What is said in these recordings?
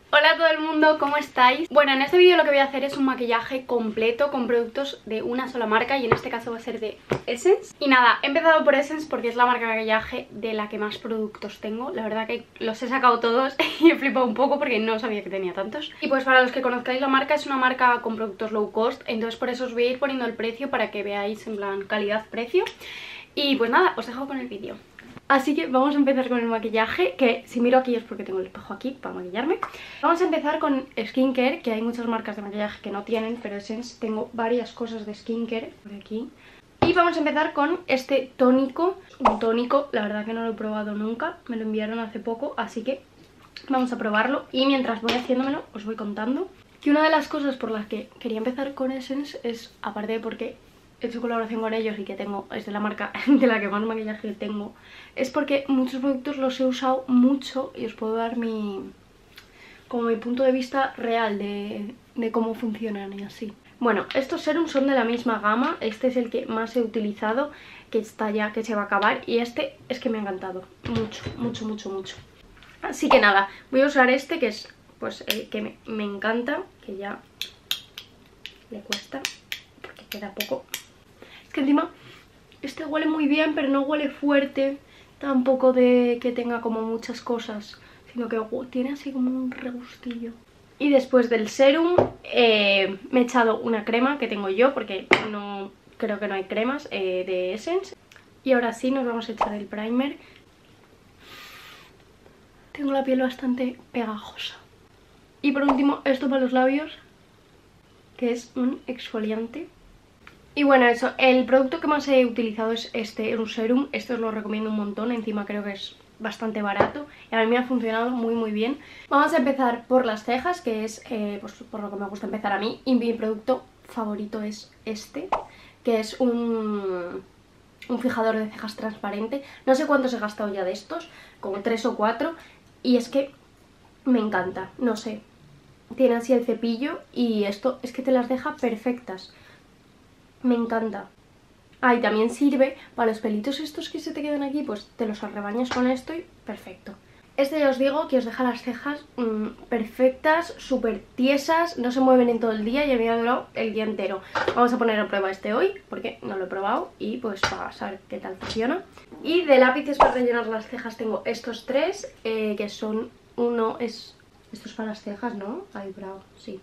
Hola a todo el mundo, ¿cómo estáis? Bueno, en este vídeo lo que voy a hacer es un maquillaje completo con productos de una sola marca y en este caso va a ser de Essence. Y nada, he empezado por Essence porque es la marca de maquillaje de la que más productos tengo. La verdad que los he sacado todos y he flipado un poco porque no sabía que tenía tantos. Y pues para los que conozcáis la marca, es una marca con productos low cost, entonces por eso os voy a ir poniendo el precio para que veáis en plan calidad-precio. Y pues nada, os dejo con el vídeo. Así que vamos a empezar con el maquillaje, que si miro aquí es porque tengo el espejo aquí para maquillarme. Vamos a empezar con skincare, que hay muchas marcas de maquillaje que no tienen, pero Essence tengo varias cosas de skincare por aquí. Y vamos a empezar con este tónico, un tónico, la verdad que no lo he probado nunca, me lo enviaron hace poco, así que vamos a probarlo. Y mientras voy haciéndomelo os voy contando que una de las cosas por las que quería empezar con Essence es, aparte de porque he hecho colaboración con ellos y que tengo, es de la marca de la que más maquillaje tengo, es porque muchos productos los he usado mucho y os puedo dar como mi punto de vista real de cómo funcionan y así. Bueno, estos serums son de la misma gama, este es el que más he utilizado, que está ya, que se va a acabar, y este es que me ha encantado, mucho. Así que nada, voy a usar este que es pues el que me encanta, que ya le cuesta porque queda poco. Es que encima este huele muy bien, pero no huele fuerte, tampoco de que tenga como muchas cosas, sino que tiene así como un regustillo. Y después del serum me he echado una crema que tengo yo, porque no creo que no hay cremas de Essence. Y ahora sí nos vamos a echar el primer. Tengo la piel bastante pegajosa. Y por último esto para los labios, que es un exfoliante. Y bueno, eso, el producto que más he utilizado es este, un serum. Este os lo recomiendo un montón, encima creo que es bastante barato y a mí me ha funcionado muy bien. Vamos a empezar por las cejas, que es pues por lo que me gusta empezar a mí. Y mi producto favorito es este, que es un fijador de cejas transparente. No sé cuántos he gastado ya de estos, como 3 o 4, y es que me encanta, no sé. Tiene así el cepillo y esto es que te las deja perfectas. Me encanta. Ah, y también sirve para los pelitos estos que se te quedan aquí, pues te los arrebañas con esto y perfecto. Este ya os digo que os deja las cejas perfectas, súper tiesas, no se mueven en todo el día y a mí me ha durado el día entero. Vamos a poner a prueba este hoy, porque no lo he probado y pues para saber qué tal funciona. Y de lápices para rellenar las cejas tengo estos tres, que son uno es... Esto es para las cejas, ¿no? Eyebrow, sí.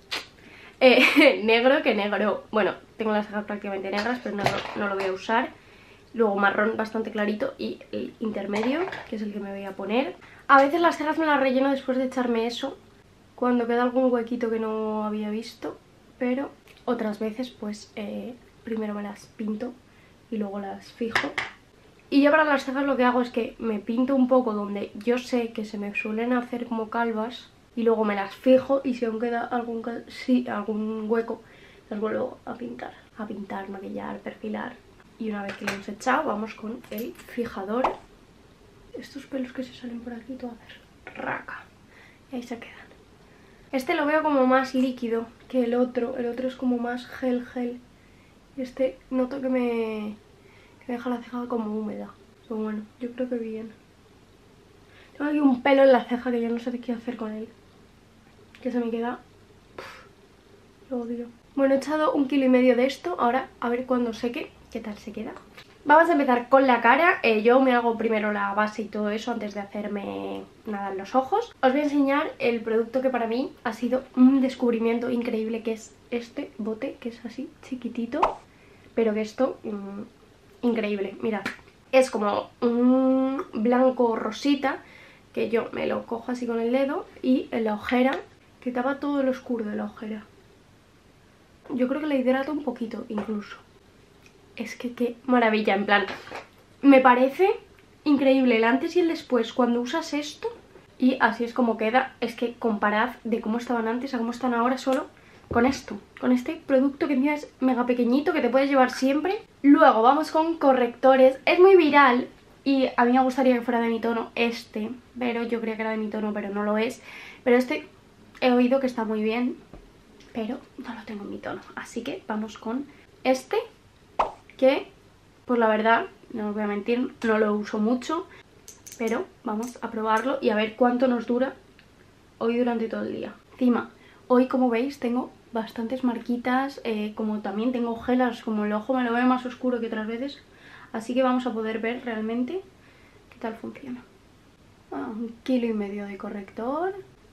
Negro, que negro, bueno, tengo las cejas prácticamente negras, pero negro no lo voy a usar. Luego marrón bastante clarito y el intermedio, que es el que me voy a poner. A veces las cejas me las relleno después de echarme eso, cuando queda algún huequito que no había visto, pero otras veces pues primero me las pinto y luego las fijo. Y yo para las cejas lo que hago es que me pinto un poco donde yo sé que se me suelen hacer como calvas, y luego me las fijo y si aún queda algún hueco, las vuelvo a pintar, maquillar, perfilar. Y una vez que lo hemos echado, vamos con el fijador. Estos pelos que se salen por aquí, todo hacer raca. Y ahí se quedan. Este lo veo como más líquido que el otro es como más gel. Este noto que me deja la ceja como húmeda. Pero bueno, yo creo que bien. Tengo aquí un pelo en la ceja que yo no sé qué hacer con él, que se me queda... lo odio. Bueno, he echado 1,5 kg de esto. Ahora a ver cuando seque qué tal se queda. Vamos a empezar con la cara. Yo me hago primero la base y todo eso antes de hacerme nada en los ojos. Os voy a enseñar el producto que para mí ha sido un descubrimiento increíble, que es este bote, que es así chiquitito, pero que esto... increíble, mirad. Es como un blanco rosita, que yo me lo cojo así con el dedo, y en la ojera, que tapa todo lo oscuro de la ojera. Yo creo que la hidrata un poquito incluso. Es que qué maravilla, en plan, me parece increíble el antes y el después cuando usas esto, y así es como queda. Es que comparad de cómo estaban antes a cómo están ahora solo con esto, con este producto que encima es mega pequeñito, que te puedes llevar siempre. Luego vamos con correctores. Es muy viral y a mí me gustaría que fuera de mi tono este, pero yo creía que era de mi tono, pero no lo es. Pero este he oído que está muy bien, pero no lo tengo en mi tono. Así que vamos con este, que pues la verdad, no os voy a mentir, no lo uso mucho, pero vamos a probarlo y a ver cuánto nos dura hoy durante todo el día. Encima, hoy como veis tengo bastantes marquitas, como también tengo ojeras, como el ojo me lo veo más oscuro que otras veces. Así que vamos a poder ver realmente qué tal funciona. 1,5 kilos de corrector.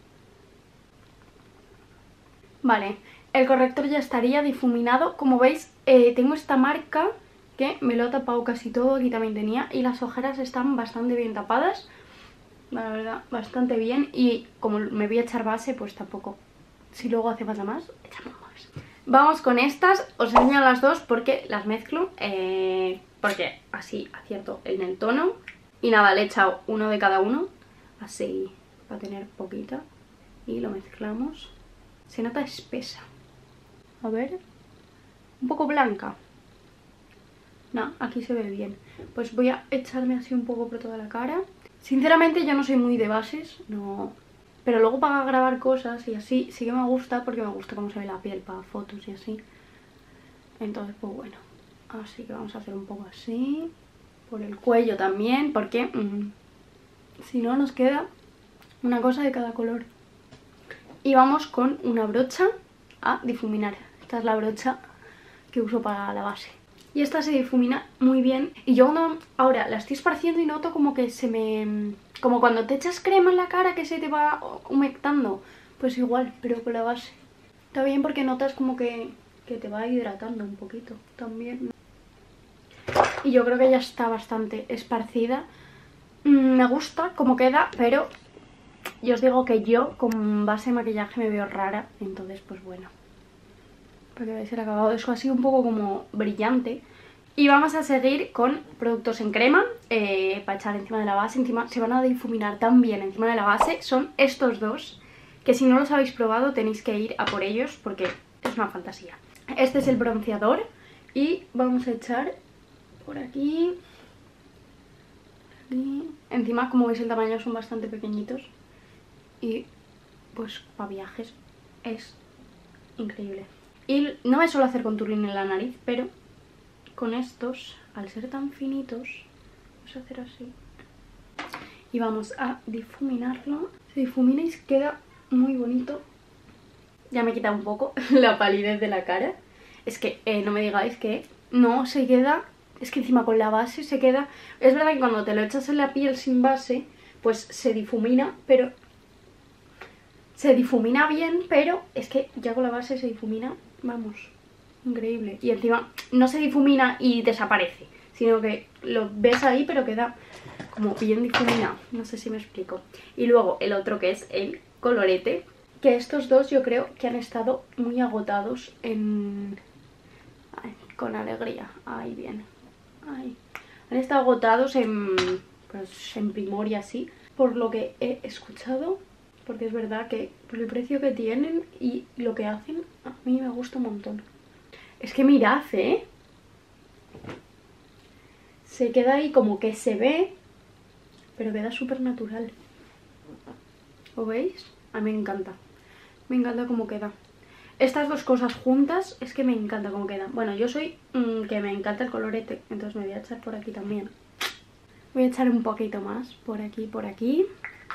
Vale, el corrector ya estaría difuminado. Como veis, tengo esta marca que me lo ha tapado casi todo. Aquí también tenía. Y las ojeras están bastante bien tapadas. La verdad, bastante bien. Y como me voy a echar base, pues tampoco. Si luego hace falta más, echamos más. Vamos con estas. Os enseño las dos porque las mezclo. Porque así acierto en el tono. Y nada, le he echado uno de cada uno. Así, para tener poquita. Y lo mezclamos. Se nota espesa. A ver. Un poco blanca. No, aquí se ve bien. Pues voy a echarme así un poco por toda la cara. Sinceramente yo no soy muy de bases. No. Pero luego para grabar cosas y así sí que me gusta. Porque me gusta cómo se ve la piel para fotos y así. Entonces pues bueno. Así que vamos a hacer un poco así. Por el cuello también. Porque si no nos queda una cosa de cada color. Y vamos con una brocha a difuminar. Esta es la brocha que uso para la base. Y esta se difumina muy bien. Y yo ahora la estoy esparciendo y noto como que se me... Como cuando te echas crema en la cara que se te va humectando. Pues igual, pero con la base. Está bien porque notas como que te va hidratando un poquito también. Y yo creo que ya está bastante esparcida. Me gusta cómo queda, pero... Yo os digo que yo con base de maquillaje me veo rara, entonces pues bueno. Para que veáis el acabado, eso ha sido un poco como brillante. Y vamos a seguir con productos en crema para echar encima de la base. Encima se van a difuminar tan bien encima de la base. Son estos dos, que si no los habéis probado tenéis que ir a por ellos porque es una fantasía. Este es el bronceador y vamos a echar por aquí. Encima, como veis, el tamaño son bastante pequeñitos. Y pues para viajes es increíble. Y no me suelo hacer contouring en la nariz, pero con estos, al ser tan finitos, vamos a hacer así. Y vamos a difuminarlo. Se difumina y queda muy bonito. Ya me quita un poco la palidez de la cara. Es que no me digáis que no se queda... Es que encima con la base se queda... Es verdad que cuando te lo echas en la piel sin base, pues se difumina, pero... Se difumina bien, pero es que ya con la base se difumina, vamos, increíble. Y encima no se difumina y desaparece, sino que lo ves ahí pero queda como bien difuminado. No sé si me explico. Y luego el otro que es el colorete, que estos dos yo creo que han estado muy agotados en... Ay, con alegría, ahí bien. Ay. Han estado agotados pues, en Primor y así, por lo que he escuchado... Porque es verdad que por el precio que tienen y lo que hacen, a mí me gusta un montón. Es que mirad, se queda ahí como que se ve, pero queda súper natural. ¿Lo veis? A mí me encanta. Me encanta cómo queda. Estas dos cosas juntas, es que me encanta cómo quedan. Bueno, yo soy que me encanta el colorete, entonces me voy a echar por aquí también. Voy a echar un poquito más por aquí, por aquí.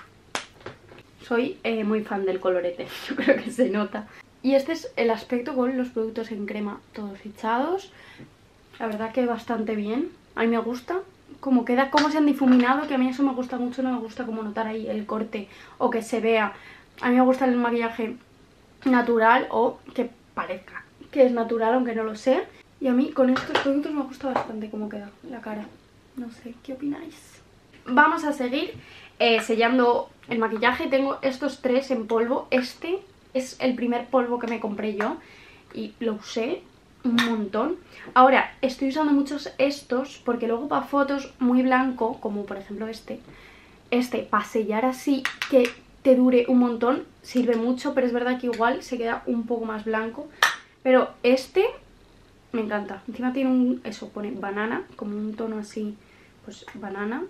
Soy muy fan del colorete, yo creo que se nota. Y este es el aspecto con los productos en crema todos echados. La verdad que bastante bien. A mí me gusta cómo queda, cómo se han difuminado, que a mí eso me gusta mucho. No me gusta como notar ahí el corte o que se vea. A mí me gusta el maquillaje natural o que parezca que es natural aunque no lo sea. Y a mí con estos productos me gusta bastante cómo queda la cara. No sé, ¿qué opináis? Vamos a seguir sellando el maquillaje. Tengo estos tres en polvo. Este es el primer polvo que me compré yo y lo usé un montón. Ahora estoy usando muchos estos porque luego para fotos muy blanco, como por ejemplo este para sellar así que te dure un montón, sirve mucho, pero es verdad que igual se queda un poco más blanco. Pero este me encanta. Encima tiene eso, pone banana, como un tono así, pues banana.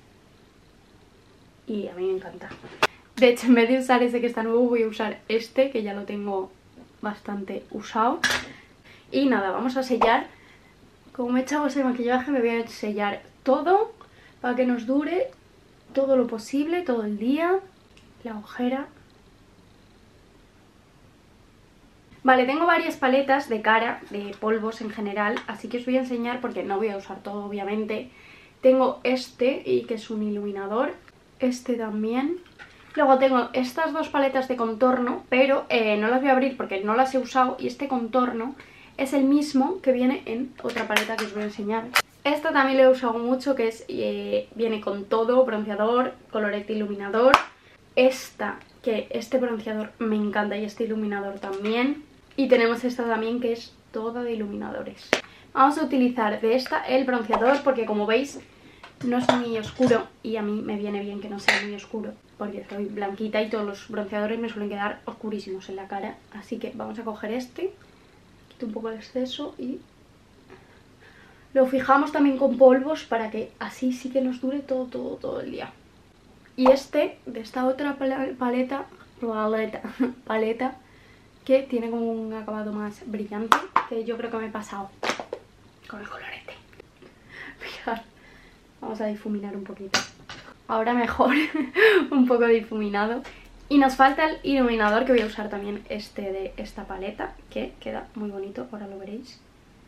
Y a mí me encanta. De hecho, en vez de usar ese que está nuevo, voy a usar este, que ya lo tengo bastante usado. Y nada, vamos a sellar. Como me he echado ese maquillaje, me voy a sellar todo para que nos dure todo lo posible, todo el día. La ojera Vale, tengo varias paletas de cara, de polvos en general, así que os voy a enseñar porque no voy a usar todo, obviamente. Tengo este, y que es un iluminador, este también. Luego tengo estas dos paletas de contorno, pero no las voy a abrir porque no las he usado, y este contorno es el mismo que viene en otra paleta que os voy a enseñar. Esta también lo he usado mucho, que es viene con todo, bronceador, colorete, iluminador. Esta, que este bronceador me encanta y este iluminador también. Y tenemos esta también, que es toda de iluminadores. Vamos a utilizar de esta el bronceador porque, como veis, no es muy oscuro y a mí me viene bien que no sea muy oscuro porque soy blanquita y todos los bronceadores me suelen quedar oscurísimos en la cara. Así que vamos a coger este, quito un poco el exceso y lo fijamos también con polvos para que así sí que nos dure todo el día. Y este, de esta otra paleta que tiene como un acabado más brillante, que yo creo que me he pasado con el colorete. Mirad, vamos a difuminar un poquito. Ahora mejor, un poco difuminado. Y nos falta el iluminador, que voy a usar también este de esta paleta, que queda muy bonito, ahora lo veréis.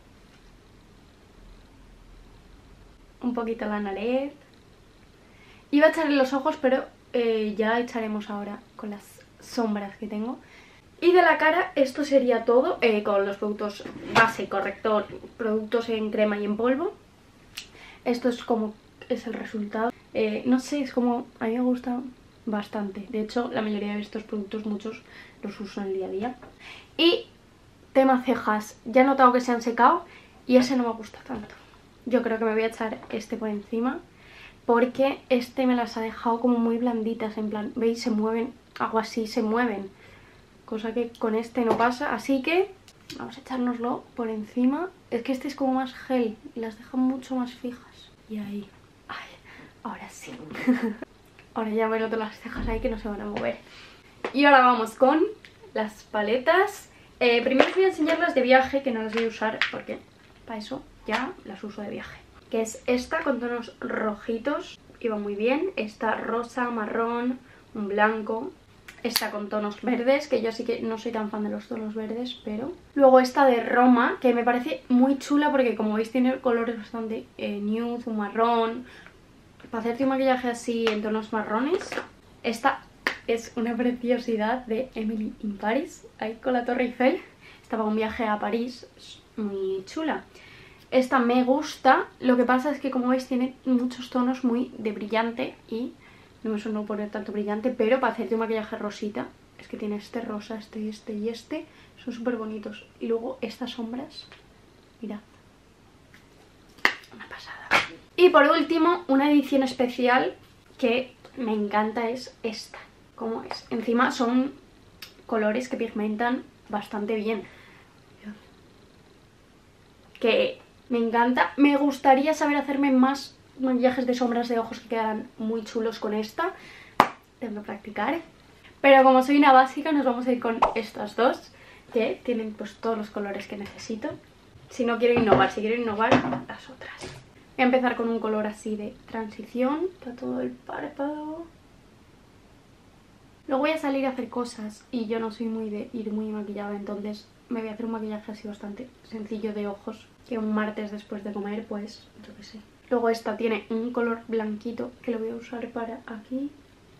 Un poquito lana LED. Iba a echar en los ojos, pero ya echaremos ahora con las sombras que tengo. Y de la cara esto sería todo, con los productos base, corrector, productos en crema y en polvo. Esto es como es el resultado. No sé, es como, a mí me gusta bastante. De hecho, la mayoría de estos productos, muchos los uso en el día a día. Y tema cejas, ya he notado que se han secado y ese no me gusta tanto. Yo creo que me voy a echar este por encima porque este me las ha dejado como muy blanditas, en plan, ¿veis? Se mueven, algo así, se mueven. Cosa que con este no pasa, así que vamos a echárnoslo por encima. Es que este es como más gel y las deja mucho más fijas. Y ahí, ay, ahora sí. Ahora ya me noto las cejas ahí que no se van a mover. Y ahora vamos con las paletas. Primero os voy a enseñar las de viaje, que no las voy a usar porque para eso ya las uso de viaje. Que es esta con tonos rojitos, y va muy bien. Esta rosa, marrón, un blanco. Esta con tonos verdes, que yo sí que no soy tan fan de los tonos verdes, pero... Luego esta de Roma, que me parece muy chula porque, como veis, tiene colores bastante nude, un marrón. Para hacerte un maquillaje así en tonos marrones. Esta es una preciosidad de Emily in Paris, ahí con la Torre Eiffel. Estaba un viaje a París, es muy chula. Esta me gusta, lo que pasa es que, como veis, tiene muchos tonos muy de brillante y... no me suelo poner tanto brillante, pero para hacerte un maquillaje rosita, es que tiene este rosa, este y este, son súper bonitos. Y luego estas sombras, mirad, una pasada. Y por último, una edición especial que me encanta es esta. ¿Cómo es? Encima son colores que pigmentan bastante bien. Que me encanta. Me gustaría saber hacerme más maquillajes de sombras de ojos que quedaran muy chulos con esta. Tengo que practicar. Pero como soy una básica, nos vamos a ir con estas dos, que tienen pues todos los colores que necesito. Si no quiero innovar, si quiero innovar, las otras. Voy a empezar con un color así de transición para todo el párpado. Luego voy a salir a hacer cosas y yo no soy muy de ir muy maquillada, entonces me voy a hacer un maquillaje así bastante sencillo de ojos, que un martes después de comer, pues, yo qué sé. Luego esta tiene un color blanquito que lo voy a usar para aquí.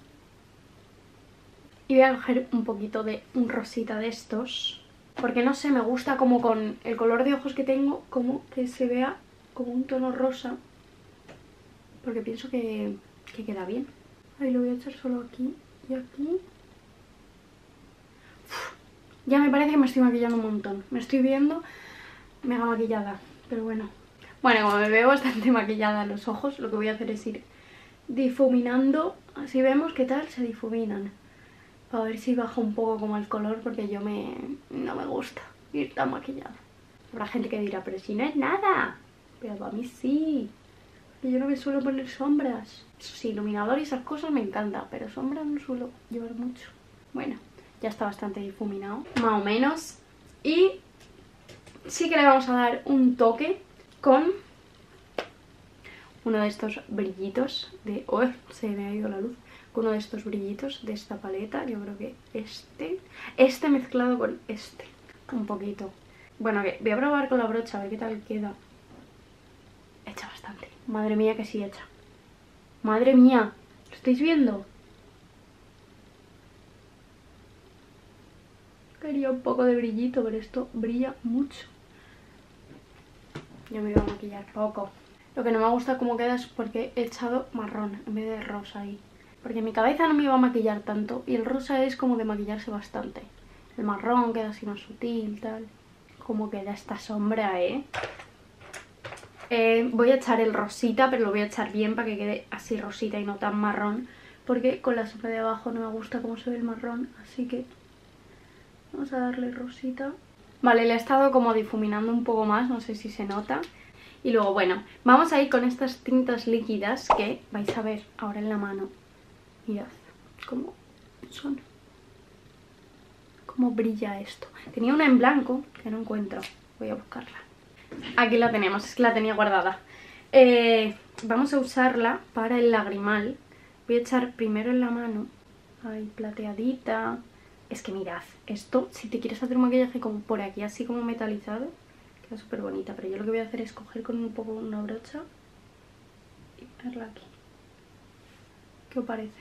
Y voy a coger un poquito de un rosita de estos, porque no sé, me gusta como con el color de ojos que tengo, como que se vea como un tono rosa, porque pienso que queda bien. Ahí lo voy a echar solo aquí y aquí. Uf, ya me parece que me estoy maquillando un montón. Me estoy viendo mega maquillada, pero bueno. Bueno, como me veo bastante maquillada en los ojos, lo que voy a hacer es ir difuminando. Así vemos qué tal se difuminan, para ver si baja un poco como el color, porque no me gusta ir tan maquillada. Habrá gente que dirá, pero si no es nada. Pero a mí sí, porque yo no me suelo poner sombras. Eso sí, iluminador y esas cosas me encanta, pero sombras no suelo llevar mucho. Bueno, ya está bastante difuminado, más o menos. Y sí que le vamos a dar un toque con uno de estos brillitos de... ¡Oh! Se me ha ido la luz. Con uno de estos brillitos de esta paleta. Yo creo que este mezclado con este. un poquito. Bueno, voy a probar con la brocha a ver qué tal queda. Echa bastante. Madre mía que sí echa. Madre mía, ¿lo estáis viendo? Quería un poco de brillito, pero esto brilla mucho. Yo me iba a maquillar poco. Lo que no me gusta cómo queda es porque he echado marrón en vez de rosa ahí. Porque en mi cabeza no me iba a maquillar tanto y el rosa es como de maquillarse bastante. El marrón queda así más sutil, tal. Cómo queda esta sombra, voy a echar el rosita, pero lo voy a echar bien para que quede así rosita y no tan marrón. Porque con la sombra de abajo no me gusta cómo se ve el marrón, así que vamos a darle rosita. Vale, le he estado como difuminando un poco más, no sé si se nota. Y luego, bueno, vamos a ir con estas tintas líquidas que vais a ver ahora en la mano. Mirad cómo son. Cómo brilla esto. Tenía una en blanco que no encuentro. Voy a buscarla. Aquí la tenemos, es que la tenía guardada. Vamos a usarla para el lagrimal. Voy a echar primero en la mano. Ahí, plateadita. Es que mirad, esto, si te quieres hacer un maquillaje como por aquí, así como metalizado, queda súper bonita. Pero yo lo que voy a hacer es coger con un poco una brocha y ponerla aquí. ¿Qué os parece?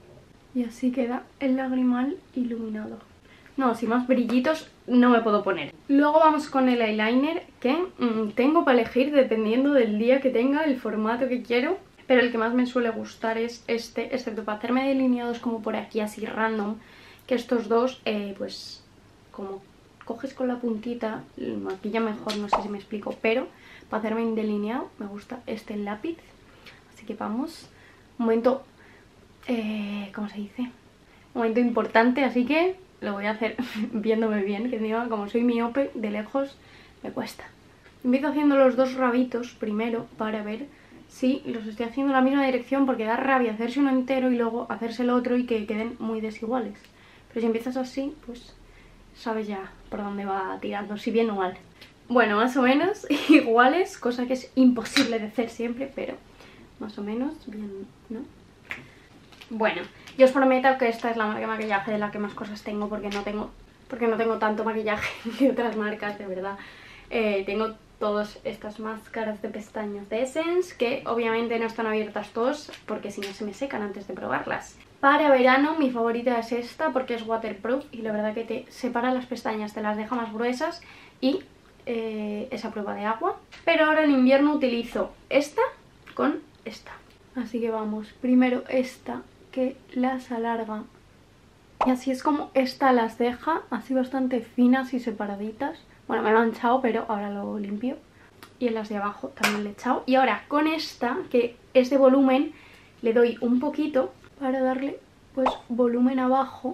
Y así queda el lagrimal iluminado. No, si más brillitos no me puedo poner. Luego vamos con el eyeliner, que tengo para elegir dependiendo del día que tenga, el formato que quiero. Pero el que más me suele gustar es este, excepto para hacerme delineados como por aquí, así random. Que estos dos, pues, como coges con la puntita, maquilla mejor, no sé si me explico. Pero para hacerme un delineado me gusta este lápiz. Así que vamos. Un momento, ¿cómo se dice? Un momento importante, así que lo voy a hacer viéndome bien, que encima como soy miope, de lejos me cuesta. Empiezo haciendo los dos rabitos primero para ver si los estoy haciendo en la misma dirección, porque da rabia hacerse uno entero y luego hacerse el otro y que queden muy desiguales. Pero si empiezas así, pues sabes ya por dónde va tirando, si bien o mal. Bueno, más o menos iguales, cosa que es imposible de hacer siempre, pero más o menos bien, ¿no? Bueno, yo os prometo que esta es la marca de maquillaje de la que más cosas tengo, porque no tengo tanto maquillaje de otras marcas, de verdad. Tengo todas estas máscaras de pestañas de Essence, que obviamente no están abiertas todas, porque si no se me secan antes de probarlas. Para verano mi favorita es esta, porque es waterproof y la verdad que te separa las pestañas, te las deja más gruesas y es a prueba de agua. Pero ahora en invierno utilizo esta con esta. Así que vamos, primero esta, que las alarga. Y así es como esta las deja, así bastante finas y separaditas. Bueno, me he manchado, pero ahora lo limpio. Y en las de abajo también le he echado. Y ahora con esta, que es de volumen, le doy un poquito para darle pues volumen abajo.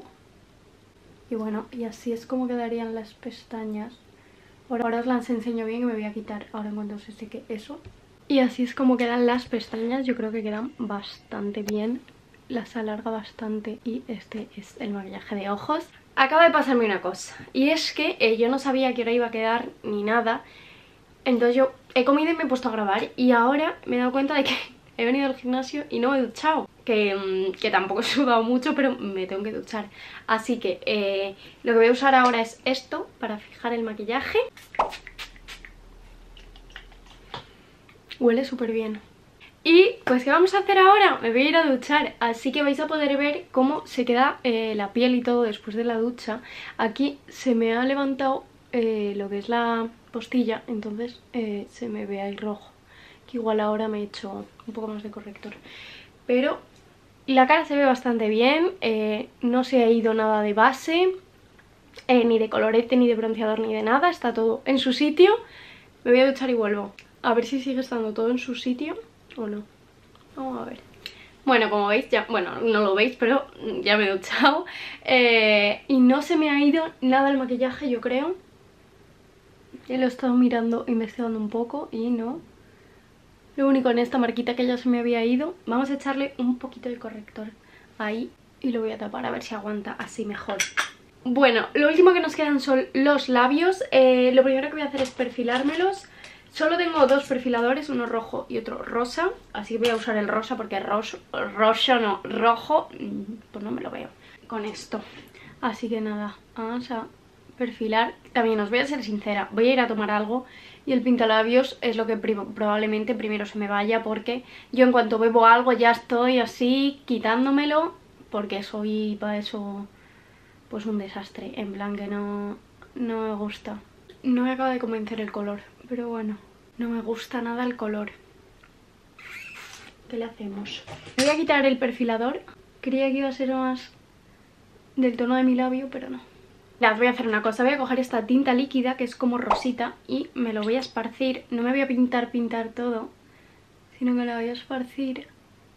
Y bueno, y así es como quedarían las pestañas. Ahora os las enseño bien, que me voy a quitar ahora en cuanto se seque eso. Y así es como quedan las pestañas, yo creo que quedan bastante bien. Las alarga bastante y este es el maquillaje de ojos. Acaba de pasarme una cosa, y es que yo no sabía qué hora iba a quedar ni nada. Entonces yo he comido y me he puesto a grabar, y ahora me he dado cuenta de que he venido al gimnasio y no me he duchado. Que tampoco he sudado mucho, pero me tengo que duchar. Así que lo que voy a usar ahora es esto para fijar el maquillaje. Huele súper bien. Y pues ¿qué vamos a hacer ahora? Me voy a ir a duchar, así que vais a poder ver cómo se queda la piel y todo después de la ducha. Aquí se me ha levantado lo que es la postilla, entonces se me ve ahí rojo. Que igual ahora me he hecho un poco más de corrector. Pero la cara se ve bastante bien, no se ha ido nada de base, ni de colorete, ni de bronceador, ni de nada. Está todo en su sitio. Me voy a duchar y vuelvo. A ver si sigue estando todo en su sitio o no. Vamos a ver. Bueno, como veis, ya, bueno, no lo veis, pero ya me he duchado. Y no se me ha ido nada el maquillaje, yo creo. Ya lo he estado mirando, investigando un poco y no. Lo único, en esta marquita que ya se me había ido, vamos a echarle un poquito de corrector ahí y lo voy a tapar a ver si aguanta así mejor. Bueno, lo último que nos quedan son los labios. Lo primero que voy a hacer es perfilármelos. Solo tengo dos perfiladores, uno rojo y otro rosa, así que voy a usar el rosa porque rojo, pues no me lo veo con esto. Así que nada, vamos a perfilar. También os voy a ser sincera, voy a ir a tomar algo y el pintalabios es lo que probablemente primero se me vaya, porque yo en cuanto bebo algo ya estoy así quitándomelo, porque soy para eso pues un desastre, en plan que no me gusta. No me acaba de convencer el color, pero bueno, no me gusta nada el color. ¿Qué le hacemos? Voy a quitar el perfilador. Creía que iba a ser más del tono de mi labio, pero no. Ya, voy a hacer una cosa, voy a coger esta tinta líquida que es como rosita y me lo voy a esparcir. No me voy a pintar todo, sino que la voy a esparcir.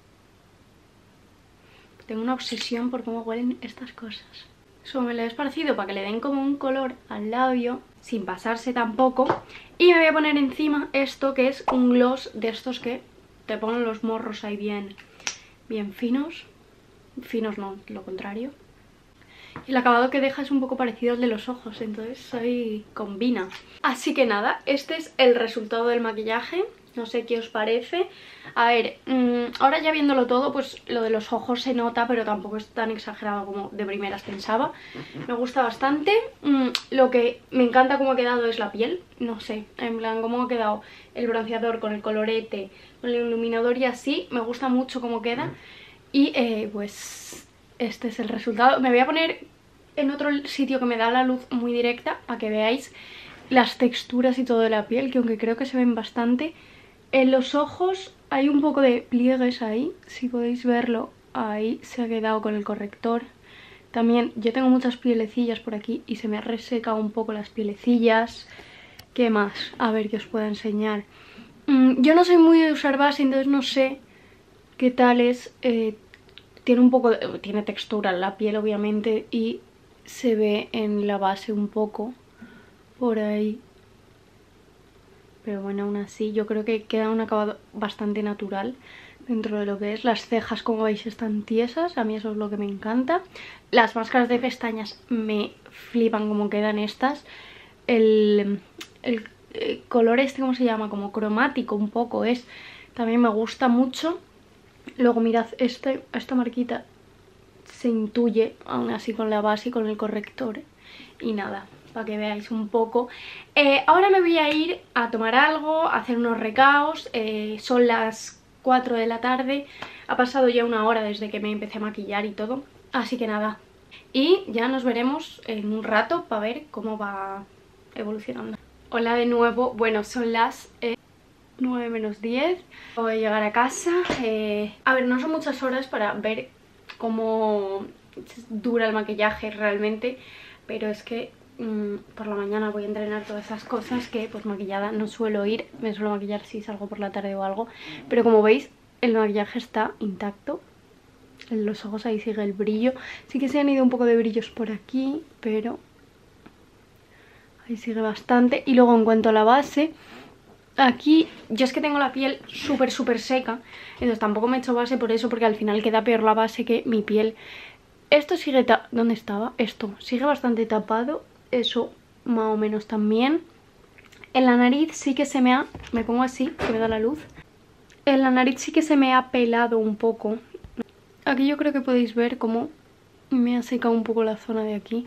Tengo una obsesión por cómo huelen estas cosas. Eso me lo he esparcido para que le den como un color al labio, sin pasarse tampoco. Y me voy a poner encima esto que es un gloss de estos que te ponen los morros ahí bien finos. Finos no, lo contrario. Y el acabado que deja es un poco parecido al de los ojos, entonces ahí combina. Así que nada, este es el resultado del maquillaje. No sé qué os parece. A ver, ahora ya viéndolo todo, pues lo de los ojos se nota, pero tampoco es tan exagerado como de primeras pensaba. Me gusta bastante. Lo que me encanta cómo ha quedado es la piel. No sé, en plan cómo ha quedado el bronceador con el colorete, con el iluminador y así. Me gusta mucho cómo queda. Y pues este es el resultado. Me voy a poner en otro sitio que me da la luz muy directa para que veáis las texturas y todo de la piel, que aunque creo que se ven bastante. En los ojos hay un poco de pliegues ahí, si podéis verlo, ahí se ha quedado con el corrector. También yo tengo muchas pielecillas por aquí y se me ha resecado un poco las pielecillas. ¿Qué más? A ver, que os puedo enseñar. Yo no soy muy de usar base, entonces no sé qué tal es. Tiene textura en la piel obviamente y se ve en la base un poco por ahí. Pero bueno, aún así yo creo que queda un acabado bastante natural dentro de lo que es. Las cejas, como veis, están tiesas, a mí eso es lo que me encanta. Las máscaras de pestañas me flipan como quedan estas. El color este, ¿cómo se llama? Como cromático un poco es. También me gusta mucho. Luego mirad, esta marquita se intuye aún así con la base y con el corrector. Y nada, para que veáis un poco. Ahora me voy a ir a tomar algo, a hacer unos recaos. Son las 4 de la tarde. Ha pasado ya una hora desde que me empecé a maquillar y todo. Así que nada. Y ya nos veremos en un rato para ver cómo va evolucionando. Hola de nuevo. Bueno, son las 9 menos 10. Voy a llegar a casa. A ver, no son muchas horas para ver cómo dura el maquillaje realmente. Pero es que por la mañana voy a entrenar todas esas cosas que pues maquillada no suelo ir. Me suelo maquillar si salgo por la tarde o algo. Pero como veis, el maquillaje está intacto. En los ojos ahí sigue el brillo. Sí que se han ido un poco de brillos por aquí, pero ahí sigue bastante. Y luego en cuanto a la base, aquí yo es que tengo la piel súper seca. Entonces tampoco me he hecho base por eso, porque al final queda peor la base que mi piel. Esto sigue... ¿Dónde estaba? Esto sigue bastante tapado. Eso más o menos también. En la nariz sí que se me ha... Me pongo así, que me da la luz. En la nariz sí que se me ha pelado un poco. Aquí yo creo que podéis ver cómo me ha secado un poco la zona de aquí.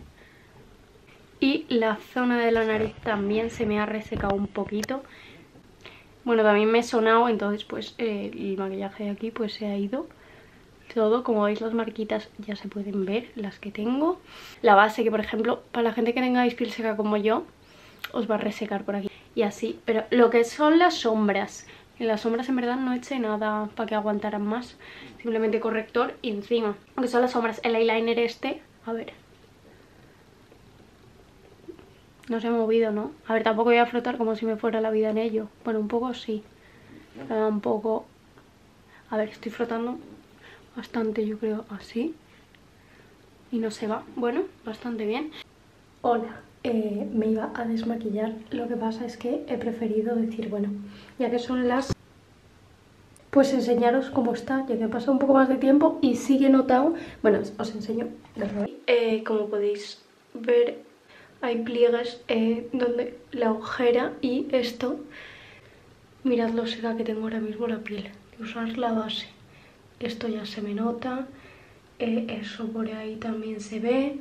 Y la zona de la nariz también se me ha resecado un poquito. Bueno, también me he sonado, entonces pues el maquillaje de aquí pues se ha ido todo. Como veis, las marquitas ya se pueden ver, las que tengo. La base, que por ejemplo, para la gente que tengáis piel seca como yo, os va a resecar por aquí y así. Pero lo que son las sombras, en las sombras en verdad no eché nada para que aguantaran más. Simplemente corrector y encima. Lo que son las sombras, el eyeliner este, a ver, no se ha movido, ¿no? A ver, tampoco voy a frotar como si me fuera la vida en ello. Bueno, un poco sí, pero un poco... A ver, estoy frotando bastante, yo creo, así. Y no se va. Bueno, bastante bien. Hola, me iba a desmaquillar. Lo que pasa es que he preferido decir, bueno, ya que son las... Pues enseñaros cómo está, ya que ha pasado un poco más de tiempo y sigue notado. Bueno, os enseño. Como podéis ver, hay pliegues donde la ojera y esto. Mirad lo seca que tengo ahora mismo la piel. De usar la base. Esto ya se me nota. Eso por ahí también se ve.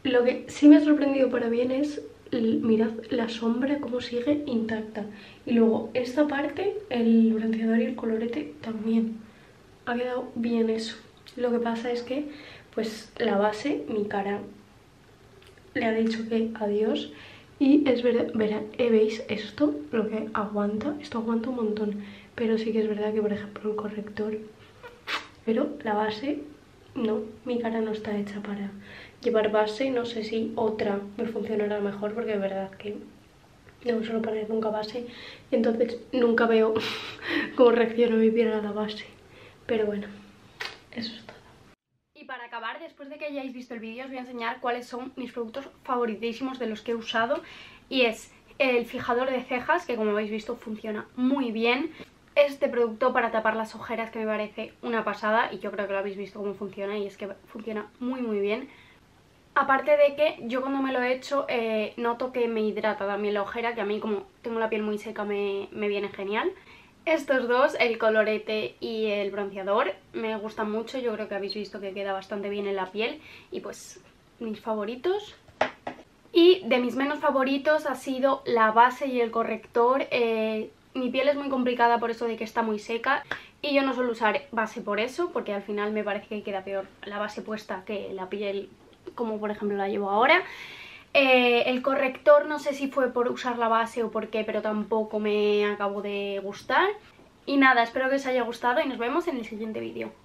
Lo que sí me ha sorprendido para bien es, mirad la sombra cómo sigue intacta. Y luego esta parte, el bronceador y el colorete también. Ha quedado bien eso. Lo que pasa es que, pues la base, mi cara le ha dicho que adiós. Y es verdad, verán, ¿veis esto? Lo que aguanta, esto aguanta un montón. Pero sí que es verdad que, por ejemplo, el corrector, pero la base, no, mi cara no está hecha para llevar base. No sé si otra me funcionará mejor, porque es verdad que no suelo poner nunca base, entonces nunca veo cómo reacciona mi piel a la base. Pero bueno, eso es todo. Y para acabar, después de que hayáis visto el vídeo, os voy a enseñar cuáles son mis productos favoritísimos de los que he usado. Y es el fijador de cejas, que como habéis visto funciona muy bien. Este producto para tapar las ojeras, que me parece una pasada, y yo creo que lo habéis visto cómo funciona, y es que funciona muy bien. Aparte de que yo cuando me lo he hecho noto que me hidrata también la ojera, que a mí como tengo la piel muy seca me viene genial. Estos dos, el colorete y el bronceador, me gustan mucho. Yo creo que habéis visto que queda bastante bien en la piel. Y pues mis favoritos. Y de mis menos favoritos ha sido la base y el corrector. Mi piel es muy complicada por eso de que está muy seca. Y yo no suelo usar base por eso, porque al final me parece que queda peor la base puesta que la piel, como por ejemplo la llevo ahora. El corrector no sé si fue por usar la base o por qué, pero tampoco me acabó de gustar. Y nada, espero que os haya gustado y nos vemos en el siguiente vídeo.